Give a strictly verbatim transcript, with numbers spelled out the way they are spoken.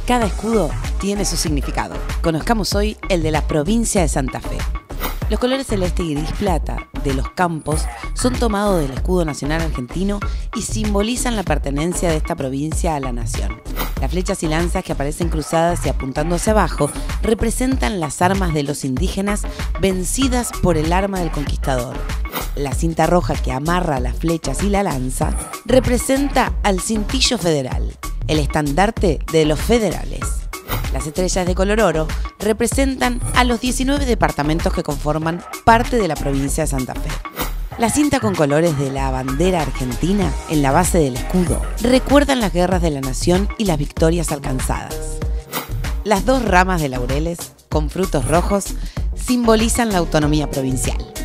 Cada escudo tiene su significado. Conozcamos hoy el de la provincia de Santa Fe. Los colores celeste y gris plata de los campos son tomados del escudo nacional argentino y simbolizan la pertenencia de esta provincia a la nación. Las flechas y lanzas que aparecen cruzadas y apuntando hacia abajo representan las armas de los indígenas vencidas por el arma del conquistador. La cinta roja que amarra las flechas y la lanza representa al cintillo federal, el estandarte de los federales. Las estrellas de color oro representan a los diecinueve departamentos que conforman parte de la provincia de Santa Fe. La cinta con colores de la bandera argentina en la base del escudo recuerdan las guerras de la nación y las victorias alcanzadas. Las dos ramas de laureles, con frutos rojos, simbolizan la autonomía provincial.